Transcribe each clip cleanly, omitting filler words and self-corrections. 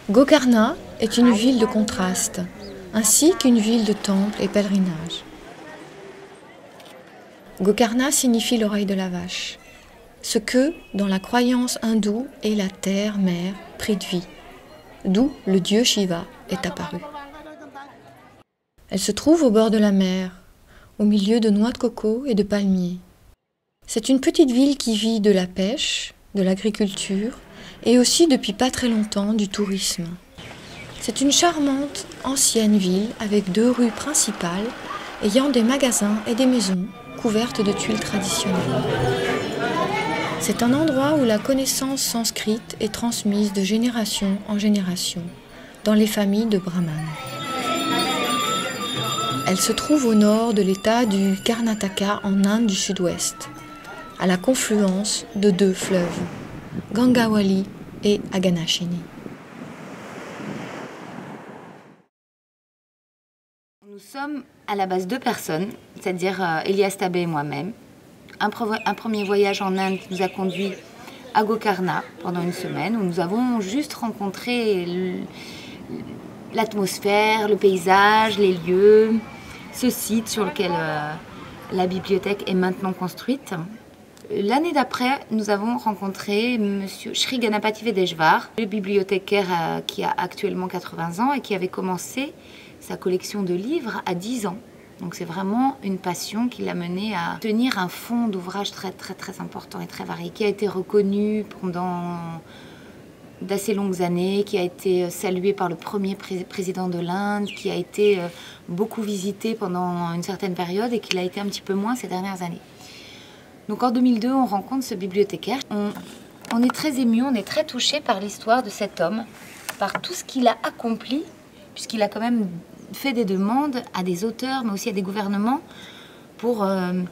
Gokarna est une ville de contraste, ainsi qu'une ville de temples et pèlerinages. Gokarna signifie l'oreille de la vache, ce que, dans la croyance hindoue, est la terre-mère Prithvi, d'où le dieu Shiva est apparu. Elle se trouve au bord de la mer, au milieu de noix de coco et de palmiers. C'est une petite ville qui vit de la pêche, de l'agriculture et aussi depuis pas très longtemps du tourisme. C'est une charmante ancienne ville avec 2 rues principales ayant des magasins et des maisons couvertes de tuiles traditionnelles. C'est un endroit où la connaissance sanskrite est transmise de génération en génération dans les familles de brahmanes. Elle se trouve au nord de l'état du Karnataka en Inde du Sud-Ouest, à la confluence de 2 fleuves, Gangavali et Aganashini. Nous sommes à la base 2 personnes, c'est-à-dire Elias Tabé et moi-même. Un premier voyage en Inde qui nous a conduit à Gokarna pendant une semaine, où nous avons juste rencontré l'atmosphère, le paysage, les lieux, ce site sur lequel la bibliothèque est maintenant construite. L'année d'après, nous avons rencontré M. Shri Ganapati Vedeshvar, le bibliothécaire qui a actuellement 80 ans et qui avait commencé sa collection de livres à 10 ans. Donc c'est vraiment une passion qui l'a mené à tenir un fonds d'ouvrages très important et très varié, qui a été reconnu pendant d'assez longues années, qui a été salué par le premier président de l'Inde, qui a été beaucoup visité pendant une certaine période et qui l'a été un petit peu moins ces dernières années. Donc en 2002, on rencontre ce bibliothécaire. On est très ému, on est très touché par l'histoire de cet homme, par tout ce qu'il a accompli, puisqu'il a quand même fait des demandes à des auteurs, mais aussi à des gouvernements, pour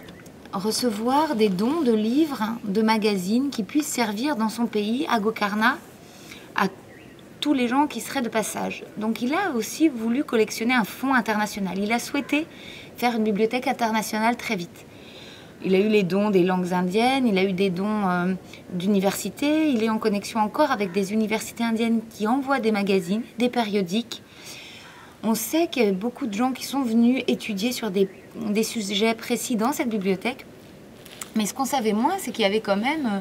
recevoir des dons de livres, de magazines qui puissent servir dans son pays, à Gokarna, à tous les gens qui seraient de passage. Donc il a aussi voulu collectionner un fonds international. Il a souhaité faire une bibliothèque internationale très vite. Il a eu les dons des langues indiennes, il a eu des dons d'universités, il est en connexion encore avec des universités indiennes qui envoient des magazines, des périodiques. On sait qu'il y a beaucoup de gens qui sont venus étudier sur des sujets précis dans cette bibliothèque. Mais ce qu'on savait moins, c'est qu'il y avait quand même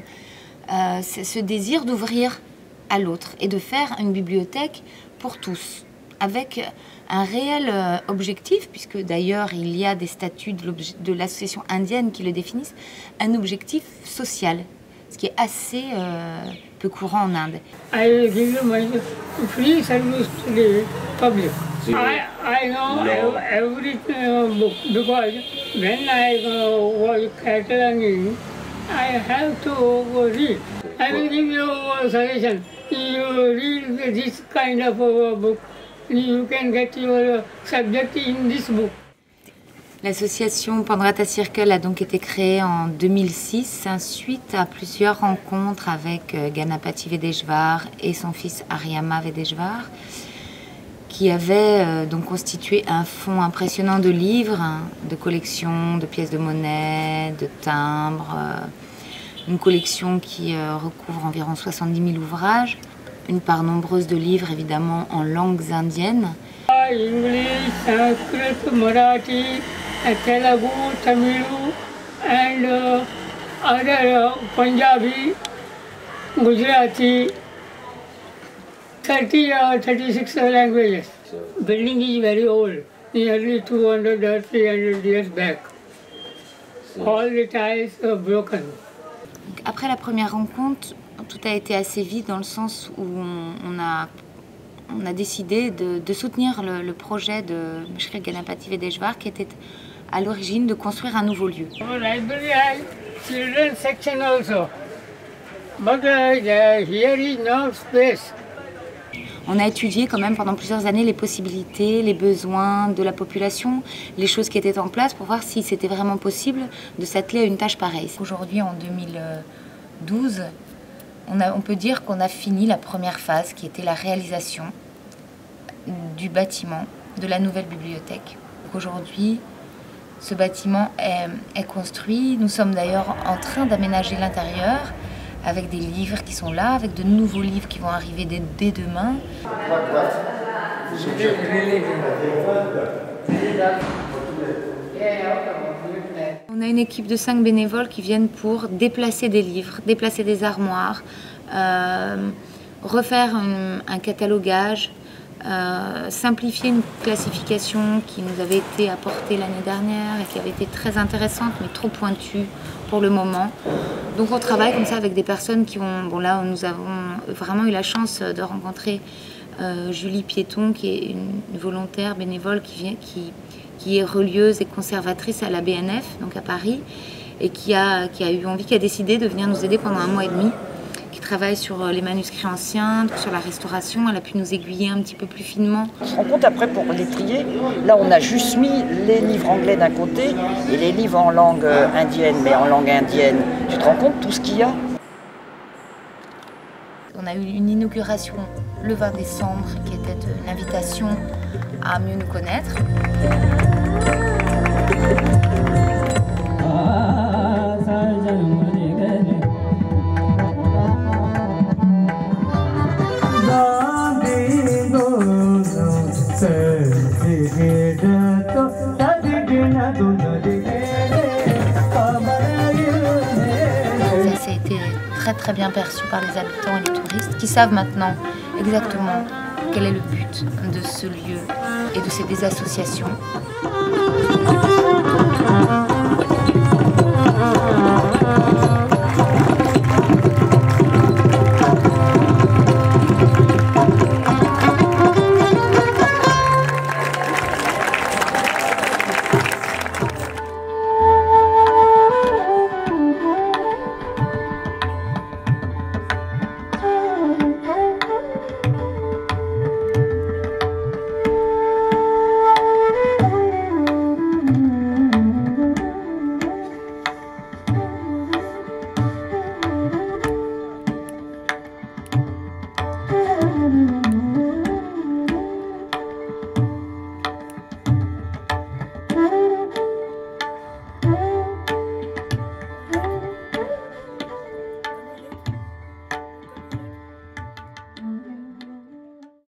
ce désir d'ouvrir à l'autre et de faire une bibliothèque pour tous, avec un réel objectif, puisque d'ailleurs il y a des statuts de l'association indienne qui le définissent, un objectif social, ce qui est assez peu courant en Inde. I will give you my free service to the public. I know every book because when I was cataloging, I have to read. I will give you a suggestion. You read this kind of book, you can get your subject in this book. L'association Pandrata Circle a donc été créée en 2006 suite à plusieurs rencontres avec Ganapati Vedeshvar et son fils Aryama Vedeshvar, qui avaient donc constitué un fonds impressionnant de livres, de collections, de pièces de monnaie, de timbres, une collection qui recouvre environ 70 000 ouvrages, une part nombreuse de livres évidemment en langues indiennes. English, Sanskrit, Marathi, Telugu, Tamil and other Punjabi, Gujarati, 30 or 36 languages. The building is very old, nearly 200 or 300 years back. All the tiles are broken. Après la première rencontre, tout a été assez vite dans le sens où on a décidé de soutenir le projet de Shri Ganapati Vedeshvar qui était à l'origine de construire un nouveau lieu. Our library has children's section also, but here is no space. On a étudié quand même pendant plusieurs années les possibilités, les besoins de la population, les choses qui étaient en place pour voir si c'était vraiment possible de s'atteler à une tâche pareille. Aujourd'hui, en 2012, on peut dire qu'on a fini la première phase qui était la réalisation du bâtiment de la nouvelle bibliothèque. Aujourd'hui, ce bâtiment est construit. Nous sommes d'ailleurs en train d'aménager l'intérieur avec des livres qui sont là, avec de nouveaux livres qui vont arriver dès demain. On a une équipe de 5 bénévoles qui viennent pour déplacer des livres, déplacer des armoires, refaire un catalogage, simplifier une classification qui nous avait été apportée l'année dernière et qui avait été très intéressante mais trop pointue pour le moment. Donc on travaille comme ça avec des personnes qui ont... Bon là nous avons vraiment eu la chance de rencontrer Julie Piéton qui est une volontaire bénévole qui est relieuse et conservatrice à la BNF, donc à Paris, et qui a eu envie, qui a décidé de venir nous aider pendant 1 mois et demi, qui travaille sur les manuscrits anciens, sur la restauration. Elle a pu nous aiguiller un petit peu plus finement. On se rend compte après pour les trier, là on a juste mis les livres anglais d'un côté et les livres en langue indienne, mais en langue indienne. Tu te rends compte tout ce qu'il y a? On a eu une inauguration le 20 décembre qui était une invitation à mieux nous connaître. Ça a été très bien perçu par les habitants et les touristes qui savent maintenant exactement quel est le but de ce lieu et de ces associations.